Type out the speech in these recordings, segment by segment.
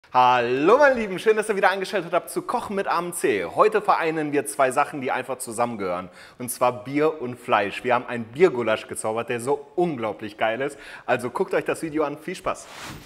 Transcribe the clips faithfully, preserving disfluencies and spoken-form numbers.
Hallo meine Lieben, schön, dass ihr wieder eingeschaltet habt zu Kochen mit A M C. Heute vereinen wir zwei Sachen, die einfach zusammengehören. Und zwar Bier und Fleisch. Wir haben einen Biergulasch gezaubert, der so unglaublich geil ist. Also guckt euch das Video an, viel Spaß!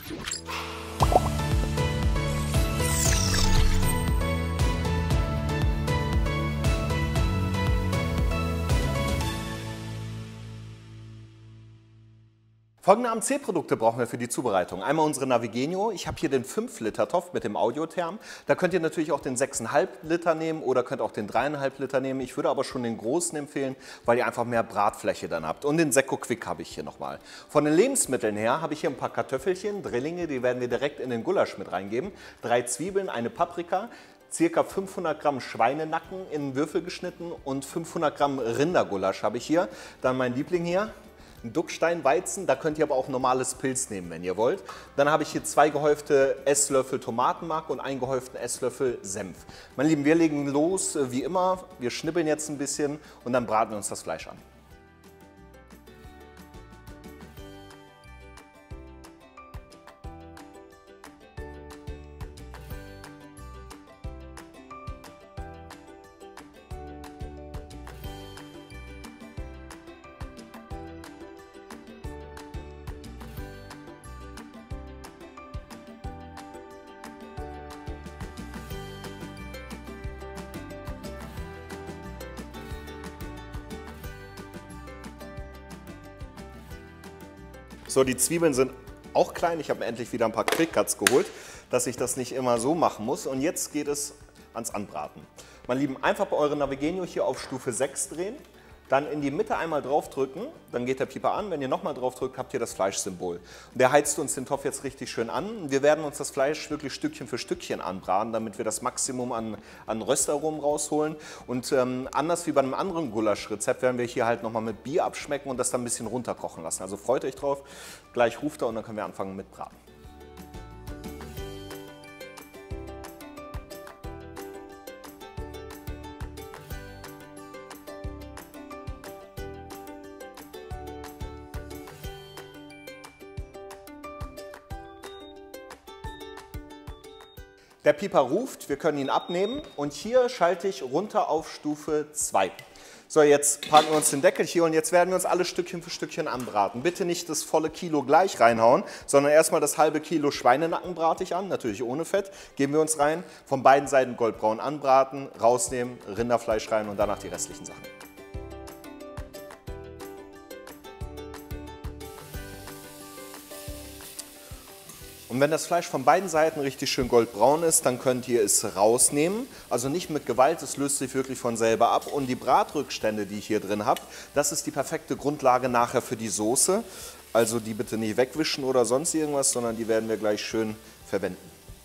Folgende A M C-Produkte brauchen wir für die Zubereitung. Einmal unsere Navigenio. Ich habe hier den fünf Liter Topf mit dem Audiotherm. Da könnt ihr natürlich auch den sechs Komma fünf Liter nehmen oder könnt auch den drei Komma fünf Liter nehmen. Ich würde aber schon den großen empfehlen, weil ihr einfach mehr Bratfläche dann habt. Und den Secco Quick habe ich hier nochmal. Von den Lebensmitteln her habe ich hier ein paar Kartoffelchen, Drillinge, die werden wir direkt in den Gulasch mit reingeben. Drei Zwiebeln, eine Paprika. Circa fünfhundert Gramm Schweinenacken in Würfel geschnitten und fünfhundert Gramm Rindergulasch habe ich hier. Dann mein Liebling hier. Ducksteinweizen, da könnt ihr aber auch normales Pilz nehmen, wenn ihr wollt. Dann habe ich hier zwei gehäufte Esslöffel Tomatenmark und einen gehäuften Esslöffel Senf. Meine Lieben, wir legen los wie immer. Wir schnippeln jetzt ein bisschen und dann braten wir uns das Fleisch an. So, die Zwiebeln sind auch klein. Ich habe mir endlich wieder ein paar Quick Cuts geholt, dass ich das nicht immer so machen muss. Und jetzt geht es ans Anbraten. Meine Lieben, einfach bei eurer Navigenio hier auf Stufe sechs drehen, dann in die Mitte einmal draufdrücken, dann geht der Pieper an. Wenn ihr nochmal drauf drückt, habt ihr das Fleischsymbol. Und der heizt uns den Topf jetzt richtig schön an. Wir werden uns das Fleisch wirklich Stückchen für Stückchen anbraten, damit wir das Maximum an, an Röstaromen rausholen. Und ähm, anders wie bei einem anderen Gulaschrezept werden wir hier halt nochmal mit Bier abschmecken und das dann ein bisschen runterkochen lassen. Also freut euch drauf, gleich ruft er und dann können wir anfangen mit Braten. Der Pieper ruft, wir können ihn abnehmen und hier schalte ich runter auf Stufe zwei. So, jetzt packen wir uns den Deckel hier und jetzt werden wir uns alle Stückchen für Stückchen anbraten. Bitte nicht das volle Kilo gleich reinhauen, sondern erstmal das halbe Kilo Schweinenacken brate ich an, natürlich ohne Fett. Geben wir uns rein, von beiden Seiten goldbraun anbraten, rausnehmen, Rinderfleisch rein und danach die restlichen Sachen. Und wenn das Fleisch von beiden Seiten richtig schön goldbraun ist, dann könnt ihr es rausnehmen. Also nicht mit Gewalt, es löst sich wirklich von selber ab. Und die Bratrückstände, die ich hier drin habe, das ist die perfekte Grundlage nachher für die Soße. Also die bitte nicht wegwischen oder sonst irgendwas, sondern die werden wir gleich schön verwenden.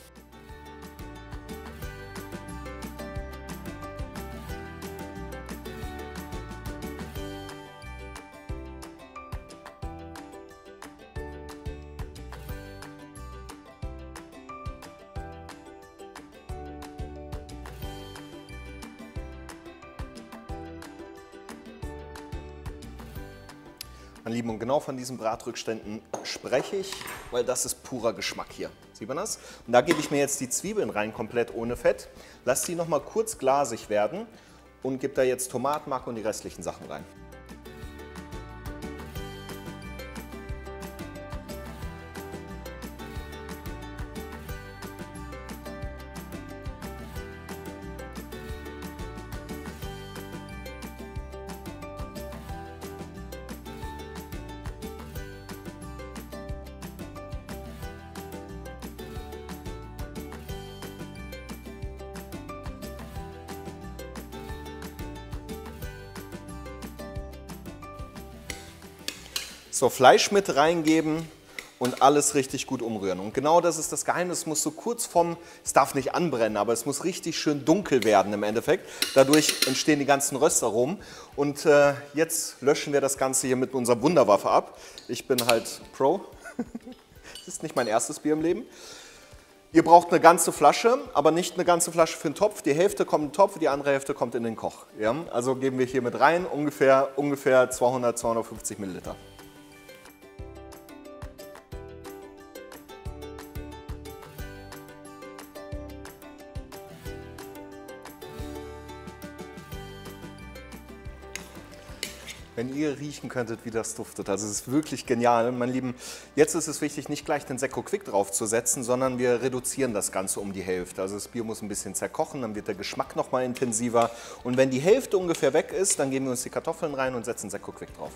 Meine Lieben, und genau von diesen Bratrückständen spreche ich, weil das ist purer Geschmack hier. Sieht man das? Und da gebe ich mir jetzt die Zwiebeln rein, komplett ohne Fett. Lass die nochmal kurz glasig werden und gebe da jetzt Tomatenmark und die restlichen Sachen rein. So, Fleisch mit reingeben und alles richtig gut umrühren. Und genau das ist das Geheimnis, es muss so kurz vom, es darf nicht anbrennen, aber es muss richtig schön dunkel werden im Endeffekt. Dadurch entstehen die ganzen Röstaromen. Und äh, jetzt löschen wir das Ganze hier mit unserer Wunderwaffe ab. Ich bin halt Pro. Das ist nicht mein erstes Bier im Leben. Ihr braucht eine ganze Flasche, aber nicht eine ganze Flasche für den Topf. Die Hälfte kommt in den Topf, die andere Hälfte kommt in den Koch. Ja? Also geben wir hier mit rein, ungefähr, ungefähr zweihundert, zweihundertfünfzig Milliliter. Wenn ihr riechen könntet, wie das duftet. Also es ist wirklich genial, meine Lieben. Jetzt ist es wichtig, nicht gleich den Secco Quick draufzusetzen, sondern wir reduzieren das Ganze um die Hälfte. Also das Bier muss ein bisschen zerkochen, dann wird der Geschmack noch mal intensiver. Und wenn die Hälfte ungefähr weg ist, dann geben wir uns die Kartoffeln rein und setzen Secco Quick drauf.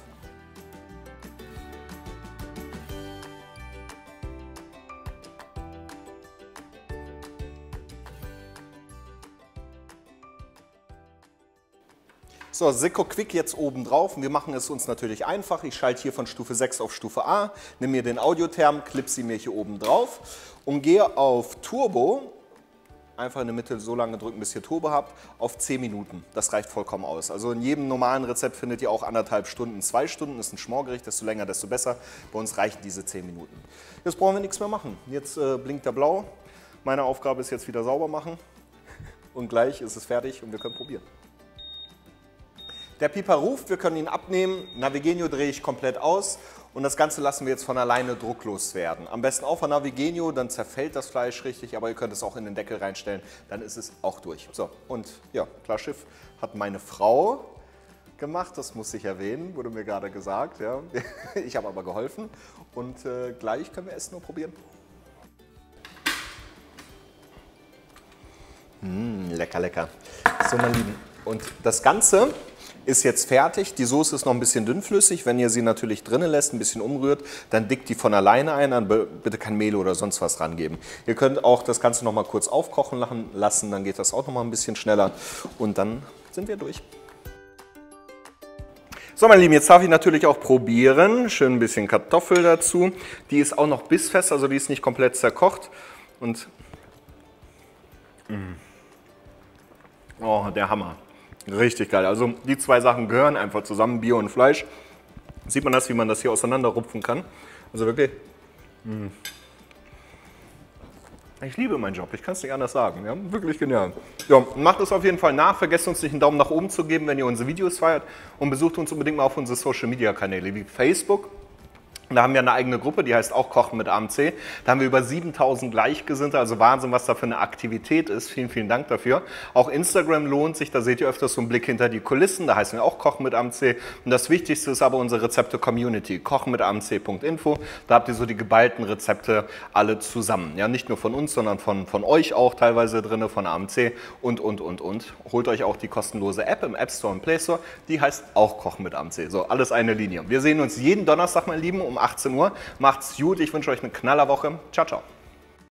So, Secco Quick jetzt oben drauf. Wir machen es uns natürlich einfach. Ich schalte hier von Stufe sechs auf Stufe A, nehme mir den Audiotherm, klipse mir hier oben drauf und gehe auf Turbo. Einfach in der Mitte so lange drücken, bis ihr Turbo habt, auf zehn Minuten. Das reicht vollkommen aus. Also in jedem normalen Rezept findet ihr auch anderthalb Stunden, zwei Stunden. Das ist ein Schmorgericht, desto länger, desto besser. Bei uns reichen diese zehn Minuten. Jetzt brauchen wir nichts mehr machen. Jetzt äh, blinkt er blau. Meine Aufgabe ist jetzt wieder sauber machen. Und gleich ist es fertig und wir können probieren. Der Pieper ruft, wir können ihn abnehmen. Navigenio drehe ich komplett aus. Und das Ganze lassen wir jetzt von alleine drucklos werden. Am besten auch von Navigenio, dann zerfällt das Fleisch richtig, aber ihr könnt es auch in den Deckel reinstellen, dann ist es auch durch. So, und ja, Klarschiff hat meine Frau gemacht, das muss ich erwähnen, wurde mir gerade gesagt. Ja. Ich habe aber geholfen und äh, gleich können wir essen und probieren. Mmh, lecker, lecker. So, meine Lieben, und das Ganze ist jetzt fertig. Die Soße ist noch ein bisschen dünnflüssig. Wenn ihr sie natürlich drinnen lässt, ein bisschen umrührt, dann dickt die von alleine ein. Dann bitte kein Mehl oder sonst was rangeben. Ihr könnt auch das Ganze noch mal kurz aufkochen lassen, dann geht das auch noch mal ein bisschen schneller. Und dann sind wir durch. So, meine Lieben, jetzt darf ich natürlich auch probieren. Schön ein bisschen Kartoffel dazu. Die ist auch noch bissfest, also die ist nicht komplett zerkocht. Und mh. Oh, der Hammer. Richtig geil. Also die zwei Sachen gehören einfach zusammen, Bier und Fleisch. Sieht man das, wie man das hier auseinanderrupfen kann. Also wirklich. Mh. Ich liebe meinen Job, ich kann es nicht anders sagen. Ja? Wirklich genial. Ja, macht es auf jeden Fall nach. Vergesst uns nicht einen Daumen nach oben zu geben, wenn ihr unsere Videos feiert. Und besucht uns unbedingt mal auf unsere Social Media Kanäle wie Facebook. Da haben wir eine eigene Gruppe, die heißt auch Kochen mit A M C. Da haben wir über siebentausend Gleichgesinnte, also Wahnsinn, was da für eine Aktivität ist. Vielen, vielen Dank dafür. Auch Instagram lohnt sich, da seht ihr öfters so einen Blick hinter die Kulissen. Da heißen wir auch Kochen mit A M C. Und das Wichtigste ist aber unsere Rezepte-Community, kochen mit A M C punkt info. Da habt ihr so die geballten Rezepte alle zusammen. Ja, nicht nur von uns, sondern von, von euch auch teilweise drin, von A M C und, und, und, und. Holt euch auch die kostenlose App im App Store und Play Store. Die heißt auch Kochen mit A M C. So, alles eine Linie. Wir sehen uns jeden Donnerstag, meine Lieben, um achtzehn Uhr. Macht's gut, ich wünsche euch eine Knallerwoche. Ciao, ciao.